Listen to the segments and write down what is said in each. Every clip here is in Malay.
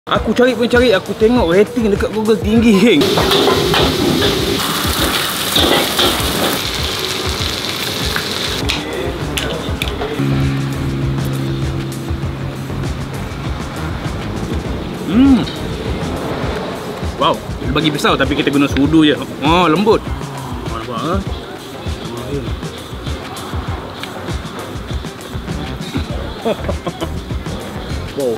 Aku cari pun cari, aku tengok rating dekat Google tinggi, geng. Wow, dia bagi pisau tapi kita guna sudu je. Oh, lembut. Nampak ha? Wow.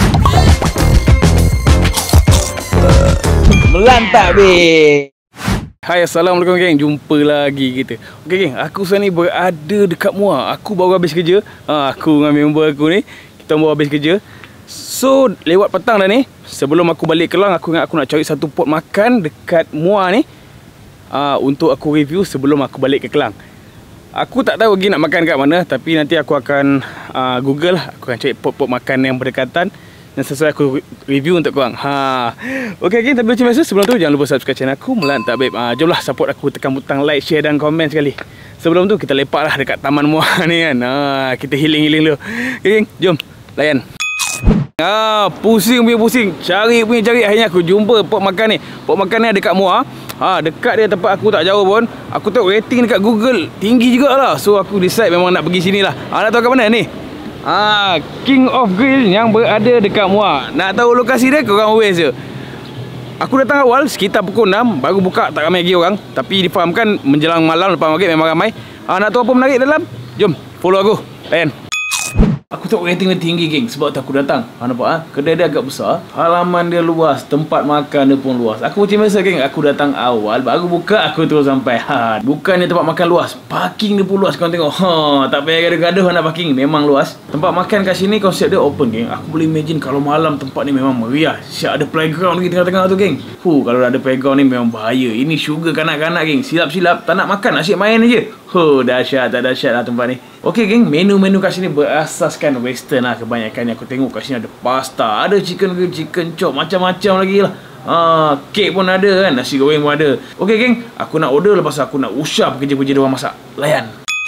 Melantak be. Hai, assalamualaikum geng. Jumpa lagi kita. Okey geng, aku sekarang ni berada dekat Muar. Aku baru habis kerja. Aku dengan member aku ni, kita baru habis kerja. So, lewat petang dah ni. Sebelum aku balik Kelang, aku ingat aku nak cari satu pot makan dekat Muar ni. Untuk aku review sebelum aku balik ke Kelang. Aku tak tahu lagi nak makan kat mana, tapi nanti aku akan Google. Aku akan cari pot-pot makan yang berdekatan dan sesuai aku review untuk korang. Okey geng, tapi macam biasa sebelum tu jangan lupa subscribe channel aku Melantak Babe. Jomlah support aku, tekan butang like, share dan komen sekali. Sebelum tu kita lepak lah dekat Taman Muar ni kan. Kita healing dulu. Okey geng, jom layan. Pusing punya pusing, cari punya cari. Akhirnya aku jumpa pot makan ni. Pot makan ni ada dekat Muar. Dekat dia, tempat aku tak jauh pun. Aku tengok rating dekat Google tinggi jugalah. So aku decide memang nak pergi sini lah. Nak tahu kat mana ni? King of Grill yang berada dekat Muar. Nak tahu lokasi dia, korang always je. Aku datang awal sekitar pukul 6. Baru buka, tak ramai lagi orang. Tapi difahamkan menjelang malam lepas maghrib memang ramai. Nak tahu apa menarik dalam? Jom follow aku. Layan. Aku tengok rating dia tinggi geng. Sebab tu aku datang. Nampak kedai dia agak besar, halaman dia luas, tempat makan dia pun luas. Aku macam biasa geng, aku datang awal, baru buka aku terus sampai. Bukannya tempat makan luas, parking dia pun luas. Korang tengok. Tak payah gaduh-gaduh nak parking, memang luas. Tempat makan kat sini konsep dia open geng. Aku boleh imagine kalau malam tempat ni memang meriah. Siap ada playground lagi tengah-tengah tu geng. Kalau ada playground ni memang bahaya. Ini sugar kanak-kanak geng. Silap-silap tak nak makan, asyik main je. Dahsyat, tak dahsyat lah tempat ni. Okey geng, menu-menu kat sini berasaskan western lah kebanyakan yang aku tengok kat sini. Ada pasta, ada chicken grill, chicken chop, macam-macam lagi lah. Kek pun ada kan, nasi goreng pun ada. Okey geng, aku nak order, lepas aku nak usap kerja-kerja dia orang masak. Layan.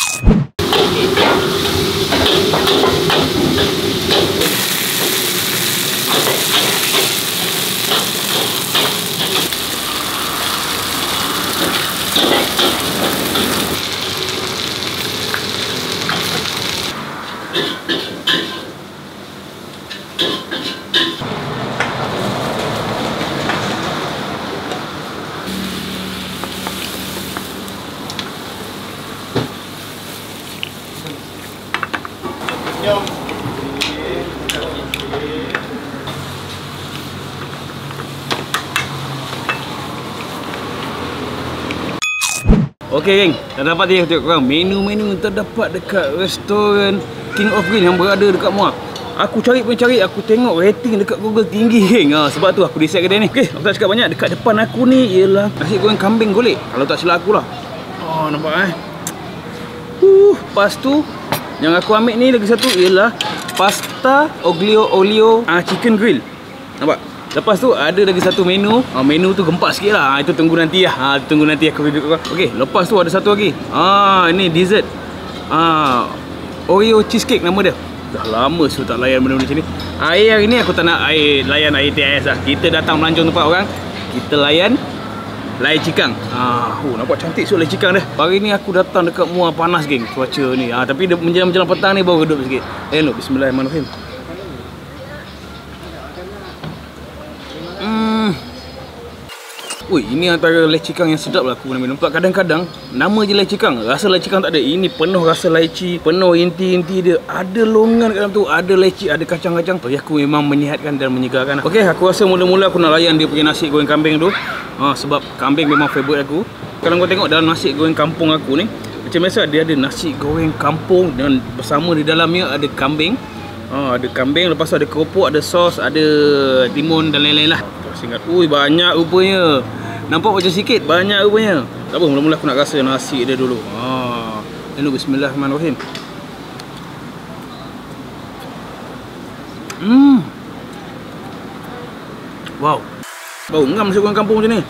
Okey geng, dah dapat dia tengok korang. Menu-menu terdapat dekat restoran King of Grill yang berada dekat Muar. Aku cari pun cari, aku tengok rating dekat Google tinggi geng. Sebab tu aku decide kedai ni. Okey, aku tak cakap banyak. Dekat depan aku ni ialah nasi goreng kambing golek, kalau tak silap aku lah. Nampak Lepas tu yang aku ambil ni lagi satu ialah pasta oglio olio chicken grill. Nampak? Lepas tu ada lagi satu menu. Menu tu gempak sikit lah. Itu tunggu nanti lah. Tunggu nanti aku review korang. Okey, lepas tu ada satu lagi. Ini dessert. Oreo cheesecake nama dia. Dah lama sudah tak layan benda-benda macam ni. Air hari ni aku tak nak layan air TIS lah. Kita datang melancong tempat orang, kita layan lai cikang. Nampak cantik so lai cikang dah. Hari ni aku datang dekat Muar, panas geng cuaca ni. Tapi menjelang petang ni baru redup sikit. Bismillahirrahmanirrahim. Ini antara lai cikang yang sedap lah aku pernah minum. Kadang-kadang nama je lai cikang, rasa lai cikang tak ada. Ini penuh rasa laici, penuh inti-inti dia. Ada longan kat dalam tu, ada laici, ada kacang-kacang. Bagi aku memang menyihatkan dan menyegarkan. Okey, aku rasa mula-mula aku nak layan dia punya nasi goreng kambing tu. Sebab kambing memang favourite aku. Kalau kau tengok dalam nasi goreng kampung aku ni, macam biasa dia ada nasi goreng kampung dan bersama di dalamnya ada kambing. Ada kambing, lepas tu ada keropok, ada sos, ada timun dan lain-lain lah. Ingat, banyak rupanya. Nampak macam sikit, banyak rupanya. Tak apa, mula-mula aku nak rasa nasi dia dulu. Bismillahirrahmanirrahim. Wow. Bau ngam nasi goreng kampung macam ni.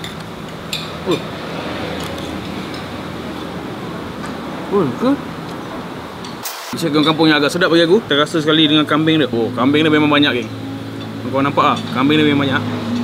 Nasi goreng kampung yang agak sedap bagi aku. Terasa sekali dengan kambing dia. Kambing dia memang banyak geng. Kau nampak ah, kambing dia memang banyak.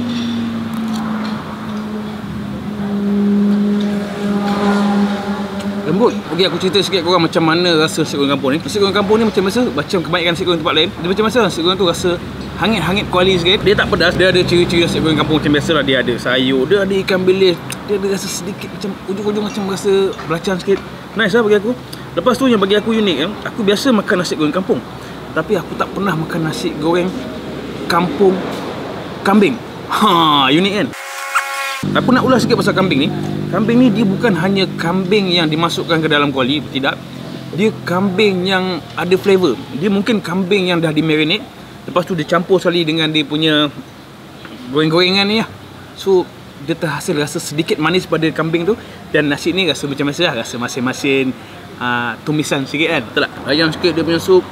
Lembut. Okey, aku cerita sikit korang macam mana rasa nasi goreng kampung ni. Nasi goreng kampung ni macam biasa, macam kebanyakan nasi goreng tempat lain. Dia macam mana nasi goreng tu rasa hangit-hangit kuali sikit. Dia tak pedas, dia ada ciri-ciri nasi goreng kampung macam biasa lah. Dia ada sayur, dia ada ikan bilis, dia ada rasa sedikit macam ujung-ujung macam rasa belacan sikit. Nice lah bagi aku. Lepas tu yang bagi aku unik kan, aku biasa makan nasi goreng kampung, tapi aku tak pernah makan nasi goreng kampung kambing. Ha, unik kan? Aku nak ulas sikit pasal kambing ni. Kambing ni dia bukan hanya kambing yang dimasukkan ke dalam kuali, tidak. Dia kambing yang ada flavor. Dia mungkin kambing yang dah di-marinate, lepas tu dia campur sekali dengan dia punya goreng-gorengan ni lah. So dia terhasil rasa sedikit manis pada kambing tu. Dan nasi ni rasa macam biasa lah, rasa masin-masin, tumisan sikit kan, betul tak? Ayam sikit dia punya sup.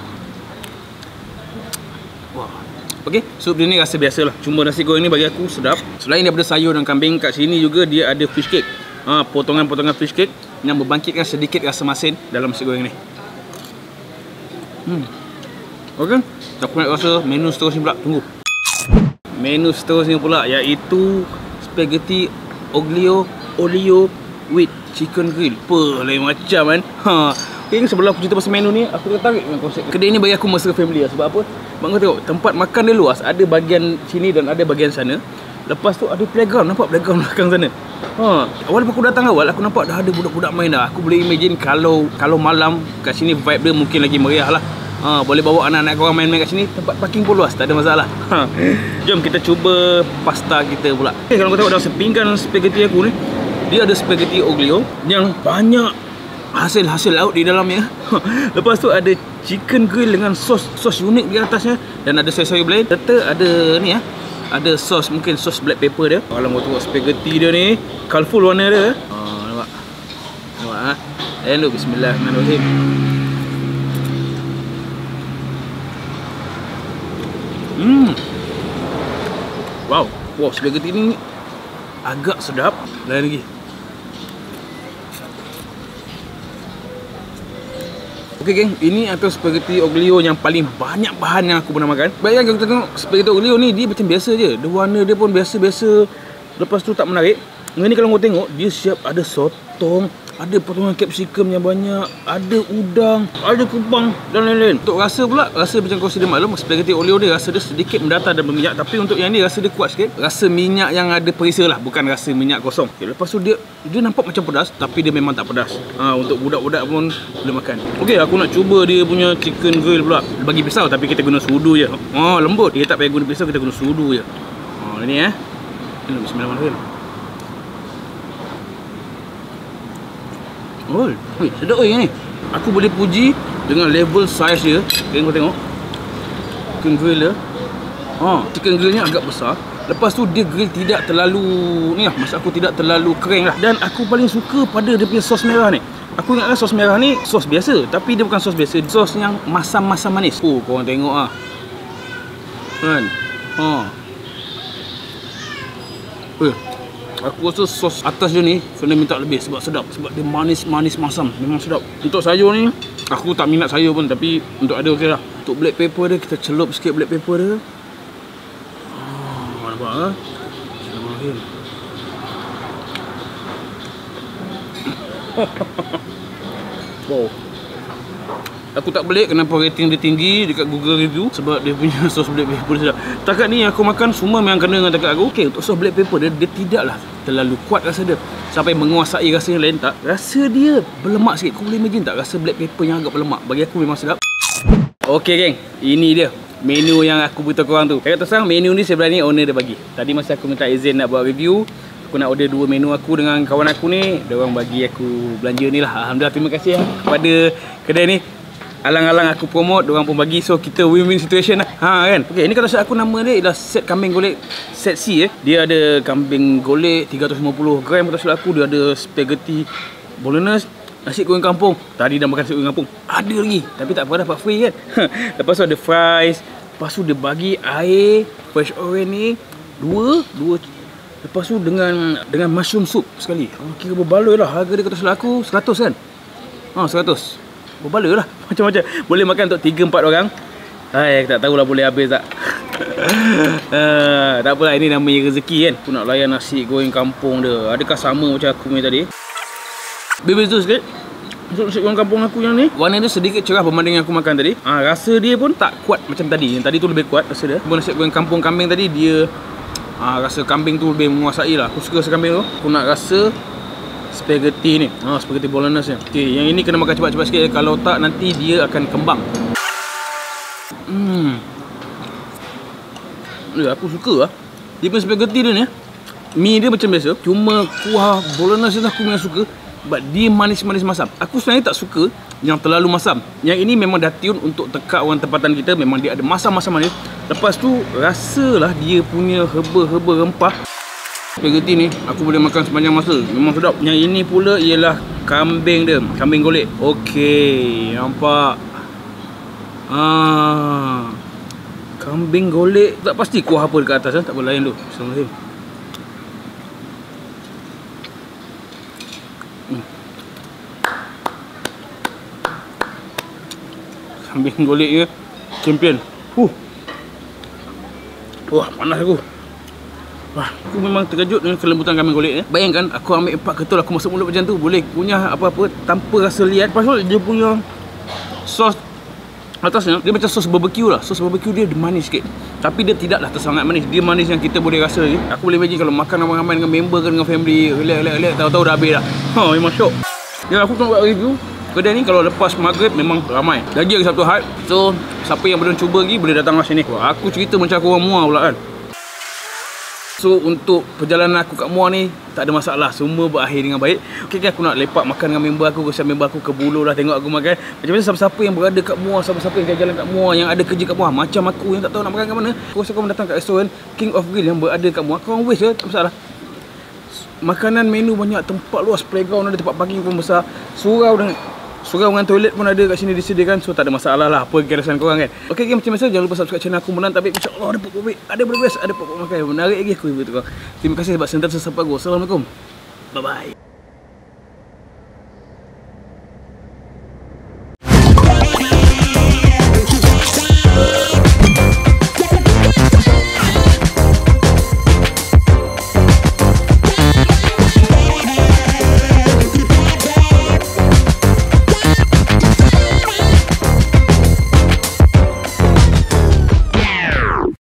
Wah. Okey, sup dia ni rasa biasa lah. Cuma nasi goreng ni bagi aku sedap. Selain daripada sayur dan kambing, kat sini juga dia ada fish cake. Potongan-potongan fish cake yang membangkitkan sedikit rasa masin dalam nasi goreng ni. Okey, aku nak rasa menu seterusnya pula. Tunggu. Menu seterusnya pula iaitu spaghetti oglio olio with chicken grill. Lain macam kan. Okay, sebelum aku cerita pasal menu ni, aku tertarik dengan konsep kedai ni. Bagi aku mesra family lah. Sebab apa? Bang kau tengok, tempat makan dia luas. Ada bahagian sini dan ada bahagian sana. Lepas tu ada playground. Nampak playground belakang sana? Awal aku datang awal, aku nampak dah ada budak-budak main dah. Aku boleh imagine kalau malam kat sini vibe dia mungkin lagi meriah lah. Boleh bawa anak-anak korang main-main kat sini. Tempat parking pun luas, tak ada masalah. Jom kita cuba pasta kita pula. Okay, kalau kau tengok dalam sepinggan spaghetti aku ni, dia ada spaghetti oglio yang banyak hasil laut di dalamnya. Lepas tu ada chicken grill dengan sos unik di atasnya. Dan ada sayur-sayur lain. Serta ada ni ada sos, mungkin sos black pepper dia. Kalau kau tengok spaghetti dia ni, colourful warna dia. Nampak? Nampak Hello, bismillahirrahmanirrahim. Wow, spaghetti ni agak sedap. Lain lagi. Okey geng, ini adalah spaghetti oglio yang paling banyak bahan yang aku pernah makan. Bayangkan kita tengok spaghetti oglio ni, dia macam biasa je. Dia warna dia pun biasa-biasa. Lepas tu tak menarik. Ini kalau kau tengok, dia siap ada sotong, ada potongan capsicum yang banyak, ada udang, ada kupang dan lain-lain. Untuk rasa pula, rasa macam kau sedia maklum, spaghetti oglio dia rasa dia sedikit mendatar dan berminyak. Tapi untuk yang ni rasa dia kuat sikit. Rasa minyak yang ada perisa lah, bukan rasa minyak kosong. Okay, lepas tu dia nampak macam pedas, tapi dia memang tak pedas. Untuk budak-budak pun boleh makan. Okey, aku nak cuba dia punya chicken grill pula. Dia bagi pisau tapi kita guna sudu je. Lembut. Dia tak payah guna pisau, kita guna sudu je. Ini Bismillahirrahmanirrahim. Sedap ni. Aku boleh puji dengan level size dia. Kau tengok chicken grill dia. Chicken grill ni agak besar. Lepas tu dia grill tidak terlalu ni lah, maksud aku tidak terlalu kering lah. Dan aku paling suka pada dia punya sos merah ni. Aku ingatkan sos merah ni sos biasa, tapi dia bukan sos biasa. Sos yang masam-masam manis. Korang tengok kan. Aku rasa sos atas dia ni kena minta lebih sebab sedap. Sebab dia manis-manis masam. Memang sedap. Untuk sayur ni, aku tak minat sayur pun, tapi untuk ada okey lah. Untuk black pepper dia, kita celup sikit black pepper dia. Nampak Wow. Aku tak pelik kenapa rating dia tinggi dekat Google review, sebab dia punya sos black pepper sedap. Takat ni aku makan semua memang kena dengan takat aku. Okey, untuk sos black pepper dia tidaklah terlalu kuat rasa dia sampai menguasai rasa yang lain, tak. Rasa dia berlemak sikit. Kau boleh imagine tak rasa black pepper yang agak berlemak? Bagi aku memang sedap. Okey geng, ini dia menu yang aku beritahu korang tu. Saya kata terang, menu ni sebenarnya owner dia bagi. Tadi masa aku minta izin nak buat review, aku nak order 2 menu aku dengan kawan aku ni, diorang bagi aku belanja ni lah. Alhamdulillah, terima kasih kepada kedai ni. Alang-alang aku promote, diorang pun bagi. So kita win-win situation lah. Kan. Okey, ini kalau aku nama dia ialah set kambing golek set C. Dia ada kambing golek 350 gram kalau aku. Dia ada spaghetti bolognese, nasi goreng kampung. Tadi dah makan nasi goreng kampung. Ada lagi, tapi tak apa, dapat free kan. Lepas tu ada fries. Lepas tu dia bagi air fresh orange ni 2. Lepas tu dengan mushroom soup sekali. Kira berbaloi lah. Harga dia kata salah aku 100 kan. 100. Berbaloi lah. Macam-macam. Boleh makan untuk 3-4 orang. Aku tak tahulah boleh habis tak. Tak apalah, ini namanya rezeki kan. Aku nak layan nasi goreng kampung dia. Adakah sama macam aku punya tadi? Berbeza sikit. Untuk nasi goreng kampung aku yang ni, warna dia sedikit cerah berbanding yang aku makan tadi. Rasa dia pun tak kuat macam tadi. Yang tadi tu lebih kuat rasa dia. Nasi goreng kampung kambing tadi dia rasa kambing tu lebih menguasai lah. Aku suka rasa kambing tu. Aku nak rasa spaghetti ni. Spaghetti bolognese ni. Okay, yang ini kena makan cepat-cepat sikit. Kalau tak nanti dia akan kembang. Aku suka lah. Dia punya spaghetti dia ni, mie dia macam biasa. Cuma kuah bolognese ni aku memang suka. But dia manis-manis masam. Aku sebenarnya tak suka yang terlalu masam. Yang ini memang dah tune untuk tekak orang tempatan kita. Memang dia ada masam-masam manis. Lepas tu rasalah dia punya herba-herba rempah. Spaghetti ni aku boleh makan sepanjang masa. Memang sedap. Yang ini pula ialah kambing dia. Kambing golek. Okey, nampak. Kambing golek. Tak pasti kuah apa dekat atas. Tak boleh layan tu. Bismillahirrahmanirrahim. Kambing golek dia champion. Wah, panas aku. Aku memang terkejut dengan kelembutan kambing golek ni. Bayangkan aku ambil 4 ketul, aku masuk mulut macam tu, boleh kunyah apa-apa tanpa rasa liat. Pasal dia punya sos atasnya, dia macam sos barbecue lah. Sos barbecue dia manis sikit. Tapi dia tidaklah tersangat manis. Dia manis yang kita boleh rasa lagi. Aku boleh imagine kalau makan ramai-ramai dengan member ke dengan family, relax, tahu-tahu dah habis dah. Memang syok. Yang aku nak buat review kedai ni kalau lepas maghrib memang ramai. Lagi satu hal. So, siapa yang belum cuba lagi boleh datang lah sini. Aku cerita macam aku orang Muar pula kan. So, untuk perjalanan aku kat Muar ni tak ada masalah. Semua berakhir dengan baik. Okay, aku nak lepak makan dengan member aku. Kesian member aku ke Buluh lah tengok aku makan. Macam-macam siapa-siapa yang berada kat Muar, siapa-siapa yang jalan kat Muar, yang ada kerja kat Muar, macam aku yang tak tahu nak makan kat mana, aku rasa kau datang kat restoran King of Grill yang berada kat Muar. Korang wish je, tak masalah. Makanan menu banyak, tempat luas, playground ada, tempat parking pun besar, surau dengan toilet pun ada kat sini disediakan. So tak ada masalah lah apa kirasan korang kan. Okay, macam biasa jangan lupa subscribe channel aku Menang Tabik. InsyaAllah ada pokok ada benda best, ada pokok makan menarik lagi aku review tu korang. Terima kasih sebab sentiasa support aku. Assalamualaikum. Bye bye.